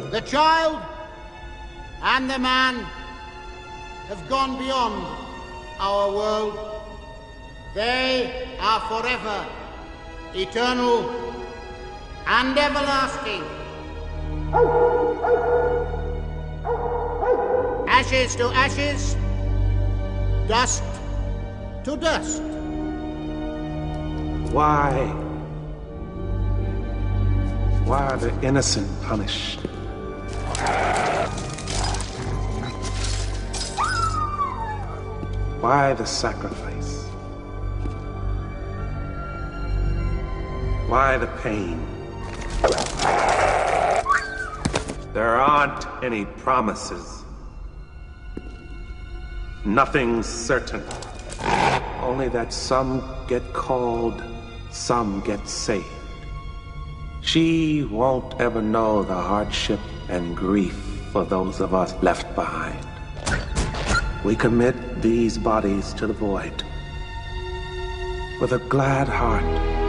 The child and the man have gone beyond our world. They are forever, eternal, and everlasting. Ashes to ashes, dust to dust. Why? Why are the innocent punished? Why the sacrifice? Why the pain? There aren't any promises. Nothing's certain. Only that some get called, some get saved. She won't ever know the hardship and grief for those of us left behind. We commit these bodies to the void with a glad heart.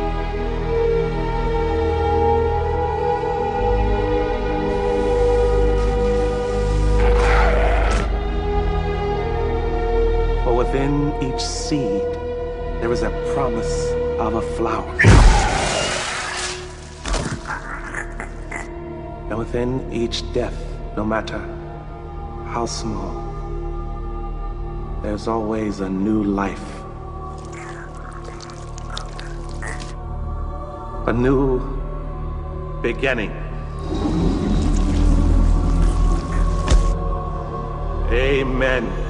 For within each seed, there is a promise of a flower. And within each death, no matter how small, there's always a new life. A new beginning. Amen.